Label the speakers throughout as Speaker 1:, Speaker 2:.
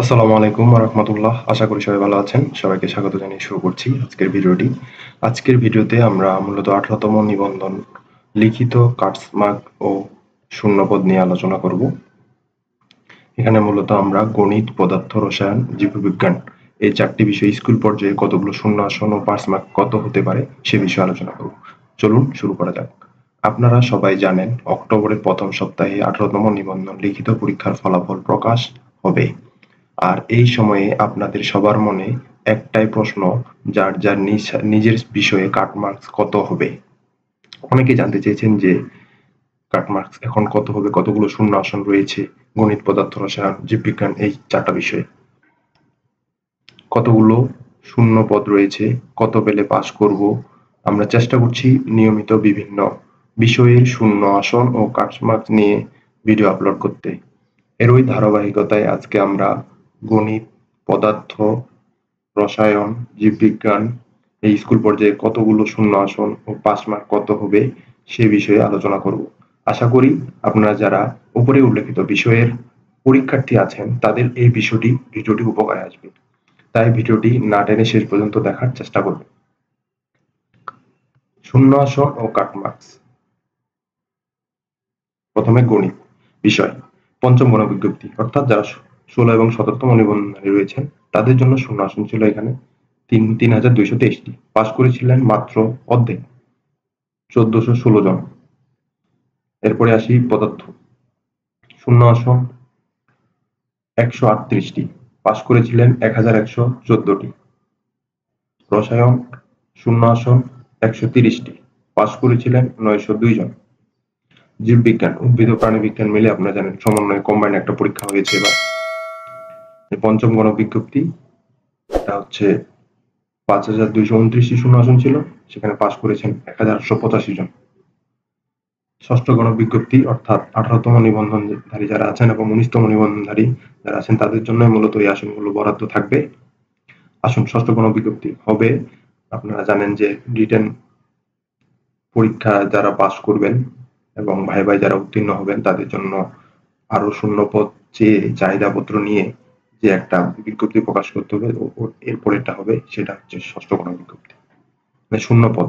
Speaker 1: আসসালামু আলাইকুম ওয়া রাহমাতুল্লাহ। আশা করি সবাই ভালো আছেন। সবাইকে স্বাগত জানিয়ে শুরু করছি আজকের ভিডিওটি। আজকের ভিডিওতে আমরা মূলত ১৮তম নিবন্ধন লিখিত কাটসমার্ক ও শূন্যপদ নিয়ে আলোচনা করব। এখানে মূলত আমরা গণিত, পদার্থ, রসায়ন, জীববিজ্ঞান এই ৪টি বিষয় স্কুল পর্যায়ে কতগুলো শূন্য আসন ও পাস মার্ক কত হতে পারে সে বিষয়ে আলোচনা করব। চলুন শুরু করা যাক। আপনারা সবাই জানেন অক্টোবরের প্রথম সপ্তাহে ১৮তম নিবন্ধন লিখিত পরীক্ষার ফলাফল প্রকাশ হবে। আর এই সময়ে আপনাদের সবার মনে একটাই প্রশ্ন, যার যার নিজের বিষয়ে কাটমার্কস কত হবে। অনেকে জানতে চেয়েছেন যে কাটমার্কস এখন কত হবে, কতগুলো শূন্য আসন রয়েছে গণিত, পদার্থ, রসায়ন, জীববিজ্ঞান এই ৪টা বিষয়ে, কতগুলো শূন্য পদ রয়েছে, কত পেলে পাস করব। আমরা চেষ্টা করছি নিয়মিত বিভিন্ন বিষয়ের শূন্য আসন ও কাটমার্কস নিয়ে ভিডিও আপলোড করতে। এরই ধারাবাহিকতায় আজকে আমরা গণিত, পদার্থ, রসায়ন, জীববিজ্ঞান এই স্কুল পর্যায়ে কতগুলো শূন্য আসন ও পাস মার্ক কত হবে সে বিষয়ে আলোচনা করব। আশা করি আপনারা যারা উপরে উল্লেখিত বিষয়ের পরীক্ষার্থী আছেন তাদের এই ভিডিওটি উপকারে আসবে। তাই ভিডিওটি না টেনে শেষ পর্যন্ত দেখার চেষ্টা করবেন। শূন্য আসন ও কাটমার্কস। প্রথমে গণিত বিষয়। পঞ্চম গণবিজ্ঞপ্তি অর্থাৎ যারা ১৬ এবং ১৭তম নিবন্ধনে রয়েছেন তাদের জন্য শূন্য আসন ছিল এখানে ৩,২২৩টি। পাস করেছিলেন মাত্র অর্ধেক, ১৪১৬ জন। এরপরে আসি পদার্থ। শূন্য আসন ১৩৮টি, পাস করেছিলেন ১,১১৪টি। রসায়ন শূন্য আসন ১৩০টি, পাস করেছিলেন ৯০২ জন। জীববিজ্ঞান, উদ্ভিদ ও প্রাণীবিজ্ঞান মিলে আপনারা জানেন সমন্বয়ে কম্বাইন্ড একটা পরীক্ষা হয়েছে এবার। পঞ্চম গণবিজ্ঞপ্তি, এটা হচ্ছে ৫,২২৯টি শূন্য আসন ছিল, সেখানে পাস করেছেন ১,৮৮৫ জন। ষষ্ঠ গণবিজ্ঞপ্তি অর্থাৎ ১৮তম নিবন্ধনধারী যারা আছেন এবং ১৯তম নিবন্ধনধারী যারা আছেন তাদের জন্য মূলত এই আসনগুলো বরাদ্দ থাকবে। আসুন, ষষ্ঠ গণবিজ্ঞপ্তি হবে, আপনারা জানেন যে রিটেন পরীক্ষা যারা পাস করবেন এবং ভাইভায় যারা উত্তীর্ণ হবেন তাদের জন্য আরো শূন্যপদ চেয়ে চাহিদাপত্র নিয়ে যে একটা বিজ্ঞপ্তি প্রকাশ করতে হবে, এরপরেরটা হবে, সেটা হচ্ছে ষষ্ঠ গণবিজ্ঞপ্তি। মানে শূন্যপদ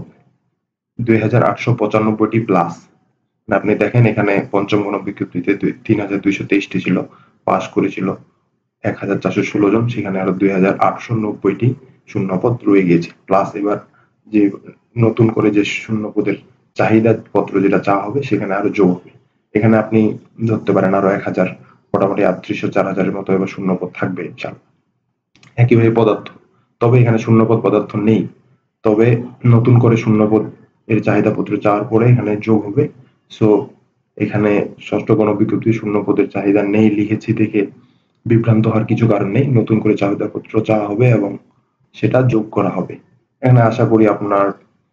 Speaker 1: ২,৮৯৫টি প্লাস। আপনি দেখেন এখানে পঞ্চম গণবিজ্ঞপ্তিতে ৩,২২৩টি ছিল, পাস করেছিল ১,৪১৬ জন, সেখানে আরো ২,৮৯০টি শূন্যপদ রয়ে গিয়েছে। প্লাস এবার যে নতুন করে যে শূন্যপদের চাহিদা পত্র যেটা চাওয়া হবে সেখানে আরো যোগ হবে। এখানে আপনি ধরতে পারেন আরো ১,০০০, মোটামুটি ৩৮০-৪,০০০-এর মতো এবার শূন্যপদ থাকবে ইনশাআল্লাহ। একইভাবে পদার্থ, তবে এখানে শূন্যপদ পদার্থ নেই, তবে নতুন করে শূন্যপদ এর চাহিদাপত্র চাওয়ার পরে এখানে যোগ হবে। সো এখানে ষষ্ঠ গণবিজ্ঞপ্তি শূন্যপদের চাহিদা নেই লিখেছি দেখে বিভ্রান্ত হওয়ার কিছু কারণ নেই। নতুন করে চাহিদাপত্র চাওয়া হবে এবং সেটা যোগ করা হবে। এখানে আশা করি আপনার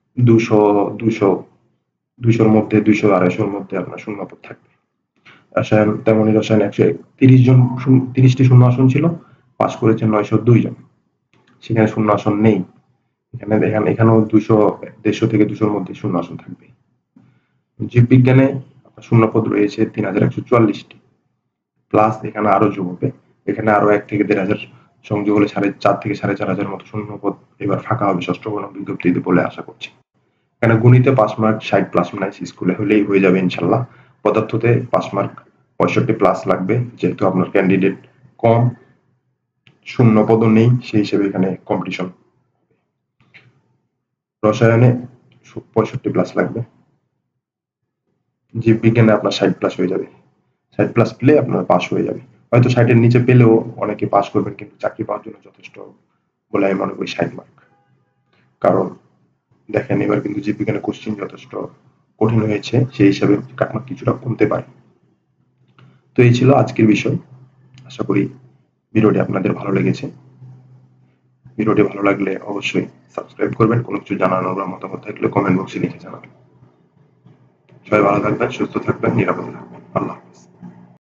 Speaker 1: ২০০-২০০-২০০-র মধ্যে, ২০০-২৫০-র মধ্যে আপনার শূন্যপদ থাকবে। রসায়ন তেমনি, রসায়ন ১৩০টি শূন্য আসন ছিল, পাস করেছেন ৯০২ জন, সেখানে শূন্য আসন নেই। এখানেও ১৫০ থেকে ২০০-র মধ্যে শূন্য আসন থাকবে। জীববিজ্ঞানে শূন্যপদ রয়েছে ৩,১৪৪টি, প্লাস এখানে আরো যোগ হবে। এখানে আরো ১ থেকে ১,৫০০ সংযোগ হলে ৪,৫০০ থেকে ৪,৫০০-র মতো শূন্যপদ এবার ফাঁকা হবে ষষ্ঠ গণবিজ্ঞপ্তিতে বলে আশা করছি। এখানে গণিতে পাস মার্ক ৬০ প্লাস মাইনাস স্কুলে হলেই হয়ে যাবে ইনশাল্লাহ। পদার্থতে পাস মার্ক ৬৫ প্লাস লাগবে, যেহেতু আপনার ক্যান্ডিডেট কম, শূন্য পদও নেই, সেই হিসেবে এখানে কম্পিটিশন। রসায়নে ৬৫ প্লাস লাগবে। জীববিজ্ঞানে আপনার ৬০ প্লাস হয়ে যাবে। ৬০ প্লাস পেলে আপনার পাস হয়ে যাবে। হয়তো ৬০-এর নিচে পেলেও অনেকে পাস করবেন, কিন্তু চাকরি পাওয়ার জন্য যথেষ্ট বলে আমি মনে করি ৬০ মার্ক। কারণ দেখেন এবার কিন্তু জীববিজ্ঞানের কোশ্চিন যথেষ্ট কঠিন হয়েছে, সেই হিসাবে কাটমার্ক কিছুটা কমতে পারে। তো এই ছিল আজকের বিষয়। আশা করি ভিডিওটি আপনাদের ভালো লেগেছে। ভিডিওটি ভালো লাগলে অবশ্যই সাবস্ক্রাইব করবেন। কোনো কিছু জানানোর বা মতামত থাকলে কমেন্ট বক্সে লিখে জানাবেন। সবাই ভালো থাকবেন, সুস্থ থাকবেন, নিরাপদে থাকবেন। আল্লাহ হাফেজ।